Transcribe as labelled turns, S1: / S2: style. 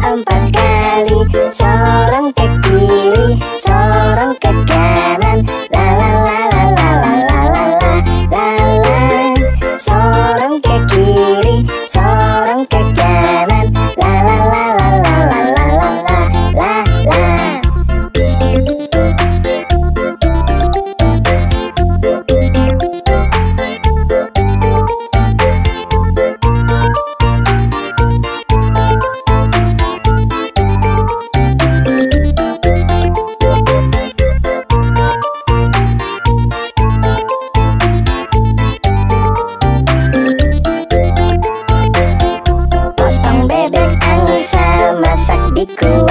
S1: empat kali. Sorong ke kiri, sorong ke kanan. La la la la la la la la la la. Sorong ke kiri, sorong ke kanan. La la la la la la la la la la. Potong bebek angsa, masak di kuah.